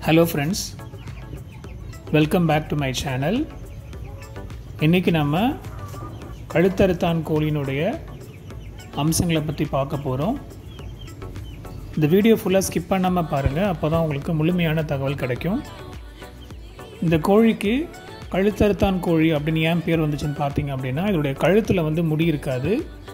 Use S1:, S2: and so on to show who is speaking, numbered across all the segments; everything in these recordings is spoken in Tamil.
S1: Hello friends, welcome back to my channel. இன்னைக்கு நம்ம கழுத்தறுத்தான் கோழியினுடைய அம்சங்களை பற்றி பார்க்க போகிறோம். இந்த வீடியோ ஃபுல்லாக ஸ்கிப் பண்ணாமல் பாருங்கள், அப்போ தான் உங்களுக்கு முழுமையான தகவல் கிடைக்கும். இந்த கோழிக்கு கழுத்தறுத்தான் கோழி அப்படின்னு ஏன் பேர் வந்துச்சுன்னு பார்த்தீங்க அப்படின்னா, இதோடைய கழுத்தில் முடி இருக்காது.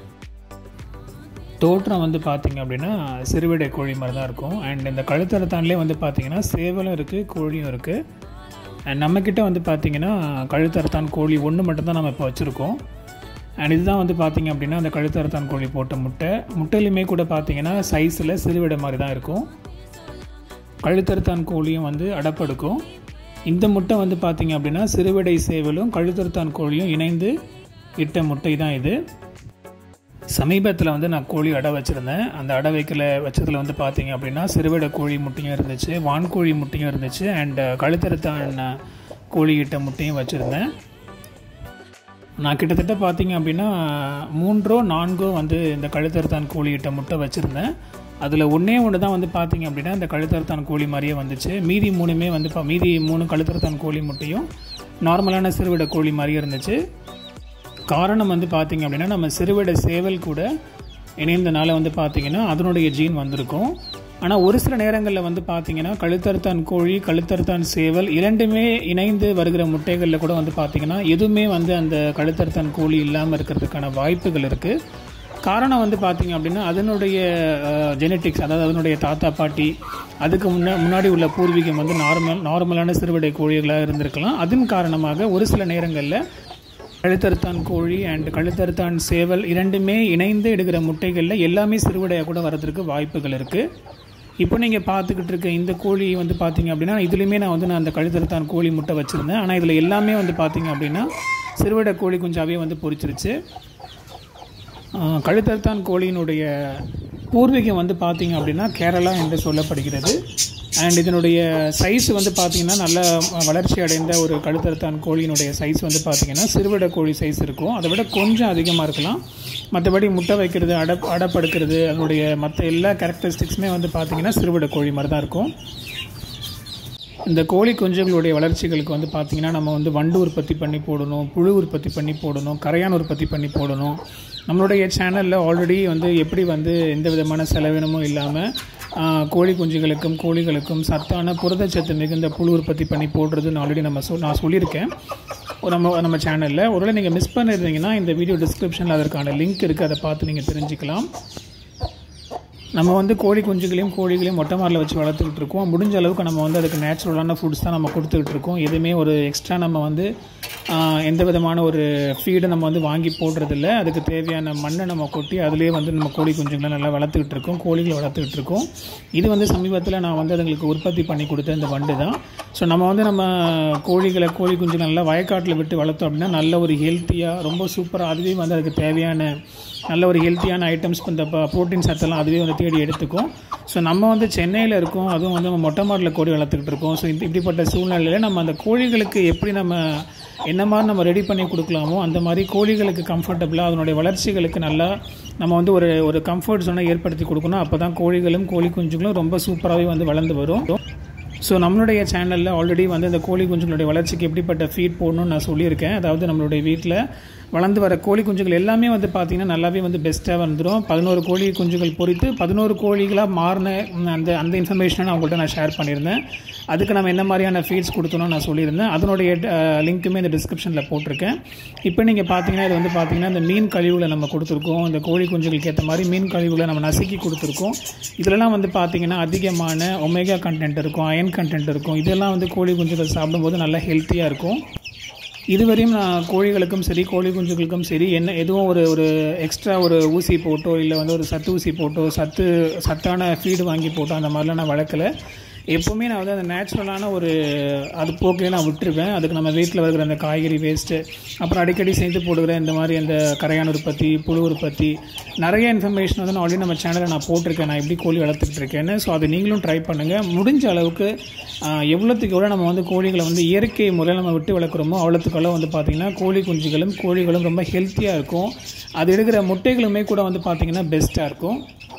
S1: தோற்றம் பார்த்தீங்க அப்படின்னா சிறுவிடை கோழி மாதிரி தான் இருக்கும். அண்ட் இந்த கழுத்தறுத்தான்லேயே பார்த்தீங்கன்னா சேவலும் இருக்குது, கோழியும் இருக்குது. அண்ட் நம்மக்கிட்ட பார்த்தீங்கன்னா கழுத்தறுத்தான் கோழி ஒன்று மட்டும்தான் நம்ம இப்போ வச்சுருக்கோம். அண்ட் இதுதான் பார்த்தீங்க அப்படின்னா அந்த கழுத்தறுத்தான் கோழி போட்ட முட்டையிலுமே கூட பார்த்தீங்கன்னா சைஸில் சிறுவிடை மாதிரி தான் இருக்கும். கழுத்தறுத்தான் கோழியும் அடப்படுக்கும். இந்த முட்டை பார்த்தீங்க அப்படின்னா சிறுவிடை சேவலும் கழுத்தறுத்தான் கோழியும் இணைந்து இட்ட முட்டை தான் இது. சமீபத்தில் நான் கோழி அடை வச்சுருந்தேன். அந்த அடை வச்சதில் பார்த்தீங்க அப்படின்னா சிறுவிடை கோழி முட்டையும் இருந்துச்சு, வான்கோழி முட்டையும் இருந்துச்சு, அண்ட் கழுத்தறுத்தான் கோழி இட்ட முட்டையும் வச்சுருந்தேன். நான் கிட்டத்தட்ட பார்த்தீங்க அப்படின்னா 3-4 இந்த கழுத்தறுத்தான் கோழி இட்ட முட்டை வச்சுருந்தேன். அதில் ஒன்று தான் பார்த்தீங்க அப்படின்னா இந்த கழுத்தறுத்தான் கோழி மாதிரியே வந்துச்சு. மீதி 3 கழுத்தறுத்தான் கோழி முட்டையும் நார்மலான சிறுவிடை கோழி மாதிரியே இருந்துச்சு. காரணம் பார்த்தீங்க அப்படின்னா நம்ம சிறுவிடை சேவல் கூட இணைந்தனால பார்த்தீங்கன்னா அதனுடைய ஜீன் வந்திருக்கும். ஆனால் ஒரு சில நேரங்களில் பார்த்தீங்கன்னா கழுத்தறுத்தான் கோழி, கழுத்தறுத்தான் சேவல் இரண்டுமே இணைந்து வருகிற முட்டைகளில் கூட பார்த்தீங்கன்னா எதுவுமே அந்த கழுத்தறுத்தான் கோழி இல்லாமல் இருக்கிறதுக்கான வாய்ப்புகள் இருக்குது. காரணம் பார்த்தீங்க அப்படின்னா அதனுடைய ஜெனட்டிக்ஸ், அதாவது அதனுடைய தாத்தா பாட்டி அதுக்கு முன்னாடி உள்ள பூர்வீகம் நார்மலான சிறுவிடை கோழிகளாக இருந்திருக்கலாம். அதன் காரணமாக ஒரு சில நேரங்களில் கழுத்தறுத்தான் கோழி அண்ட் கழுத்தறுத்தான் சேவல் இரண்டுமே இணைந்து எடுக்கிற முட்டைகளில் எல்லாமே சிறுவிடையாக கூட வரதுக்கு வாய்ப்புகள் இருக்குது. இப்போ நீங்கள் பார்த்துக்கிட்டு இருக்க இந்த கோழி பார்த்தீங்க அப்படின்னா இதுலேயுமே நான் அந்த கழுத்தறுத்தான் கோழி முட்டை வச்சுருந்தேன். ஆனால் இதில் எல்லாமே பார்த்தீங்க அப்படின்னா சிறுவிடை கோழி குஞ்சாவே பொரிச்சிருச்சு. கழுத்தறுத்தான் கோழியினுடைய பூர்வீகம் பார்த்தீங்க அப்படின்னா கேரளா என்று சொல்லப்படுகிறது. அண்ட் இதனுடைய சைஸ் பார்த்தீங்கன்னா நல்ல வளர்ச்சி அடைந்த ஒரு கழுத்தறுத்தான் கோழியினுடைய சைஸ் பார்த்தீங்கன்னா சிறுவிடை கோழி சைஸ் இருக்கும். அதை விட கொஞ்சம் அதிகமாக இருக்கலாம். மற்றபடி முட்டை வைக்கிறது, அடப்படுக்கிறது, அதனுடைய மற்ற எல்லா கேரக்டரிஸ்டிக்ஸுமே பார்த்தீங்கன்னா சிறுவிடை கோழி மாதிரி தான் இருக்கும். இந்த கோழி குஞ்சுகளுடைய வளர்ச்சிகளுக்கு பார்த்தீங்கன்னா நம்ம வண்டு உற்பத்தி பண்ணி போடணும், புழு உற்பத்தி பண்ணி போடணும், கரையான் உற்பத்தி பண்ணி போடணும். நம்மளுடைய சேனலில் ஆல்ரெடி எப்படி எந்த விதமான செலவினமும் இல்லாமல் கோழி குஞ்சுகளுக்கும் கோழிகளுக்கும் சத்தான புரதச்சத்து மிகுந்த புழு உற்பத்தி பண்ணி போடுறதுன்னு ஆல்ரெடி நான் சொல்லியிருக்கேன் நம்ம சேனலில். ஒருவேளை நீங்கள் மிஸ் பண்ணியிருந்தீங்கன்னா இந்த வீடியோ டிஸ்கிரிப்ஷனில் அதற்கான லிங்க் இருக்குது, அதை பார்த்து நீங்கள் தெரிஞ்சுக்கலாம். நம்ம கோழி குஞ்சுகளையும் கோழிகளையும் மொட்டை மாரில் வச்சு வளர்த்துக்கிட்டு இருக்கோம். முடிஞ்ச அளவுக்கு நம்ம அதுக்கு நேச்சுரலான ஃபுட்ஸ் தான் நம்ம கொடுத்துக்கிட்டு இருக்கோம். எதுவுமே ஒரு எக்ஸ்ட்ரா நம்ம எந்த விதமான ஒரு ஃபீடை நம்ம வாங்கி போடுறதில்ல. அதுக்கு தேவையான மண்ணை நம்ம கொட்டி அதிலே நம்ம கோழி குஞ்சுகளை நல்லா வளர்த்துக்கிட்டு இருக்கோம், கோழிகளை வளர்த்துக்கிட்டு இருக்கோம். இது சமீபத்தில் நான் அதுங்களுக்கு உற்பத்தி பண்ணி கொடுத்த இந்த வண்டு தான். ஸோ நம்ம கோழி குஞ்சுகளை நல்லா வயக்காட்டில் விட்டு வளர்த்தோம் அப்படின்னா நல்ல ஒரு ஹெல்த்தியாக ரொம்ப சூப்பராக அதுவே அதுக்கு தேவையான நல்ல ஒரு ஹெல்த்தியான ஐட்டம்ஸ் இந்த ப்ரோட்டீன் சத்தெல்லாம் அதுவே தேடி எடுத்துக்கும். ஸோ நம்ம சென்னையில் இருக்கோம், அதுவும் நம்ம மொட்டை மாடியில் கோழி வளர்த்துக்கிட்டு இருக்கோம். ஸோ இப்படிப்பட்ட சூழ்நிலையில் நம்ம அந்த கோழிகளுக்கு எப்படி நம்ம என்ன மாதிரி நம்ம ரெடி பண்ணி கொடுக்கலாமோ அந்த மாதிரி கோழிகளுக்கு கம்ஃபர்டபுளாக அதனுடைய வளர்ச்சிகளுக்கு நல்லா நம்ம ஒரு கம்ஃபர்ட் ஜோனை ஏற்படுத்தி கொடுக்கணும். அப்போ தான் கோழிகளும் கோழி குஞ்சுகளும் ரொம்ப சூப்பராகவே வளர்ந்து வரும். ஸோ நம்மளுடைய சேனலில் ஆல்ரெடி இந்த கோழி குஞ்சுகளுடைய வளர்ச்சிக்கு எப்படிப்பட்ட ஃபீட் போடணும்னு நான் சொல்லியிருக்கேன். அதாவது நம்மளுடைய வீட்டில் வளர்ந்து வர கோழி குஞ்சுகள் எல்லாமே பார்த்தீங்கன்னா நல்லாவே பெஸ்ட்டாக வந்துடும். 11 கோழி குஞ்சுகள் பொறித்து 11 கோழிகளாக மாறின அந்த இன்ஃபர்மேஷனை நான் உங்கள்கிட்ட நான் ஷேர் பண்ணியிருந்தேன். அதுக்கு நம்ம என்ன மாதிரியான ஃபீட்ஸ் கொடுத்தோன்னு நான் சொல்லியிருந்தேன். அதனுடைய லிங்க்குமே இந்த டிஸ்கிரிப்ஷனில் போட்டிருக்கேன். இப்போ நீங்கள் பார்த்தீங்கன்னா இது பார்த்தீங்கன்னா இந்த மீன் கழிவுகளை நம்ம கொடுத்துருக்கோம். இந்த கோழி குஞ்சுகளுக்கு ஏற்ற மாதிரி மீன் கழிவுகளை நம்ம நசுக்கி கொடுத்துருக்கோம். இதெல்லாம் பார்த்தீங்கன்னா அதிகமான ஒமேகா கண்டென்ட் இருக்கும், அயன் கண்டென்ட் இருக்கும். இதெல்லாம் கோழி குஞ்சுகள் சாப்பிடும்போது நல்லா ஹெல்த்தியாக இருக்கும். இதுவரையும் நான் கோழிகளுக்கும் சரி கோழி குஞ்சுகளுக்கும் சரி எதுவும் ஒரு எக்ஸ்ட்ரா ஒரு ஊசி போட்டோ இல்லை ஒரு சத்து ஊசி போட்டோ சத்தான ஃபீடு வாங்கி போட்டோ அந்த மாதிரிலாம் நான் வளர்க்கலை. எப்போவுமே நான் அந்த நேச்சுரலான அது போக்கிலே நான் விட்டுருவேன். அதுக்கு நம்ம வீட்டில் இருக்கிற அந்த காய்கறி வேஸ்ட்டு, அப்புறம் அடிக்கடி சேர்த்து போடுகிற இந்த மாதிரி அந்த கரையான் உற்பத்தி, புழு உற்பத்தி, நிறைய இன்ஃபர்மேஷன் நான் ஆல்ரெடி நம்ம சேனலில் நான் போட்டிருக்கேன். நான் எப்படி கோழி வளர்த்துக்கிட்டு இருக்கேன்னு. ஸோ அதை நீங்களும் ட்ரை பண்ணுங்கள். முடிஞ்ச அளவுக்கு எவ்வளோத்துக்கு எவ்வளோ நம்ம கோழிகளை இயற்கை முறையில் நம்ம விட்டு வளர்க்குறோமோ அவ்வளோத்துக்கெல்லாம் பார்த்திங்கன்னா கோழி குஞ்சுகளும் கோழிகளும் ரொம்ப ஹெல்த்தியாக இருக்கும். அது எடுக்கிற முட்டைகளுமே கூட பார்த்திங்கன்னா பெஸ்ட்டாக இருக்கும்.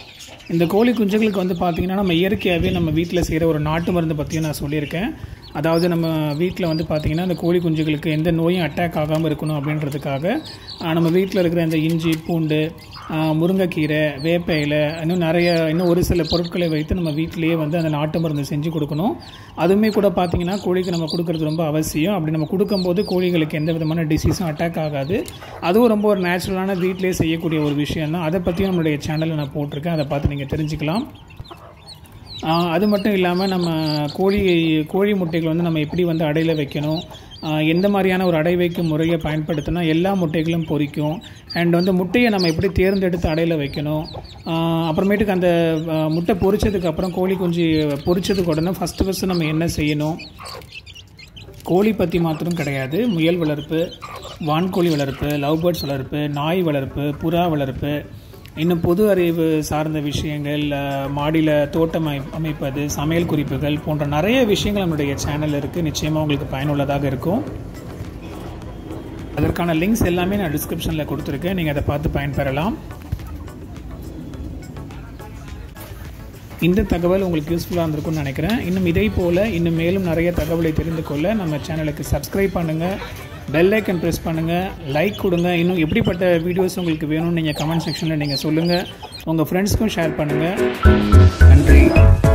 S1: இந்த கோழி குஞ்சுகளுக்கு வந்து பார்த்திங்கன்னா நம்ம இயற்கையாகவே நம்ம வீட்டில் செய்கிற ஒரு நாட்டு மருந்து பற்றியும் நான் சொல்லியிருக்கேன். அதாவது நம்ம வீட்டில் வந்து பார்த்திங்கன்னா இந்த கோழி குஞ்சுகளுக்கு எந்த நோயும் அட்டாக் ஆகாமல் இருக்கணும் அப்படின்றதுக்காக நம்ம வீட்டில் இருக்கிற இந்த இஞ்சி, பூண்டு, முருங்கைக்கீரை, வேப்ப இலை, இன்னும் ஒரு சில பொருட்களை வைத்து நம்ம வீட்டிலேயே வந்து அந்த நாட்டு மருந்து செஞ்சு கொடுக்கணும். அதுவுமே கூட பார்த்திங்கன்னா கோழிக்கு நம்ம கொடுக்கறது ரொம்ப அவசியம். அப்படி நம்ம கொடுக்கும்போது கோழிகளுக்கு எந்த விதமான டிசீஸும் அட்டாக் ஆகாது. அதுவும் ரொம்ப ஒரு நேச்சுரலான வீட்டிலே செய்யக்கூடிய ஒரு விஷயம் தான். அதை பற்றியும் நம்மளுடைய சேனலில் நான் போட்டிருக்கேன், அதை பார்த்து நீங்கள் தெரிஞ்சுக்கலாம். அது மட்டும் இல்லாமல் நம்ம கோழி முட்டைகள் வந்து நம்ம எப்படி வந்து அடையில் வைக்கணும், எந்த மாதிரியான ஒரு அடை வைக்கும் முறையை பயன்படுத்தினா எல்லா முட்டைகளும் பொரிக்கும், அண்ட் வந்து முட்டையை நம்ம எப்படி தேர்ந்தெடுத்து அடையில் வைக்கணும், அப்புறமேட்டுக்கு அந்த முட்டை பொரிச்சதுக்கப்புறம் கோழி குஞ்சு பொரிச்சதுக்கு உடனே ஃபஸ்ட்டு நம்ம என்ன செய்யணும். கோழி பற்றி மாத்திரம் கிடையாது, முயல் வளர்ப்பு, வான்கோழி வளர்ப்பு, லவ் பேர்ட்ஸ் வளர்ப்பு, நாய் வளர்ப்பு, புறா வளர்ப்பு, இன்னும் பொது அறிவு சார்ந்த விஷயங்கள், மாடியில் தோட்டம் அமைப்பது, சமையல் குறிப்புகள் போன்ற நிறைய விஷயங்கள் நம்மளுடைய சேனலில் இருக்குது. நிச்சயமாக உங்களுக்கு பயனுள்ளதாக இருக்கும். அதற்கான லிங்க்ஸ் எல்லாமே நான் டிஸ்கிரிப்ஷனில் கொடுத்துருக்கேன், நீங்கள் அதை பார்த்து பயன்பெறலாம். இந்த தகவல் உங்களுக்கு யூஸ்ஃபுல்லாக இருந்திருக்கும்னு நினைக்கிறேன். இன்னும் இதே போல் இன்னும் மேலும் நிறைய தகவலை தெரிந்து கொள்ள நம்ம சேனலுக்கு சப்ஸ்கிரைப் பண்ணுங்கள், பெல் ஐக்கன் ப்ரெஸ் பண்ணுங்கள், லைக் கொடுங்க. இன்னும் எப்படிப்பட்ட வீடியோஸ் உங்களுக்கு வேணும்னு நீங்கள் கமெண்ட் செக்ஷனில் நீங்கள் சொல்லுங்கள். உங்கள் ஃப்ரெண்ட்ஸ்க்கும் ஷேர் பண்ணுங்கள். நன்றி.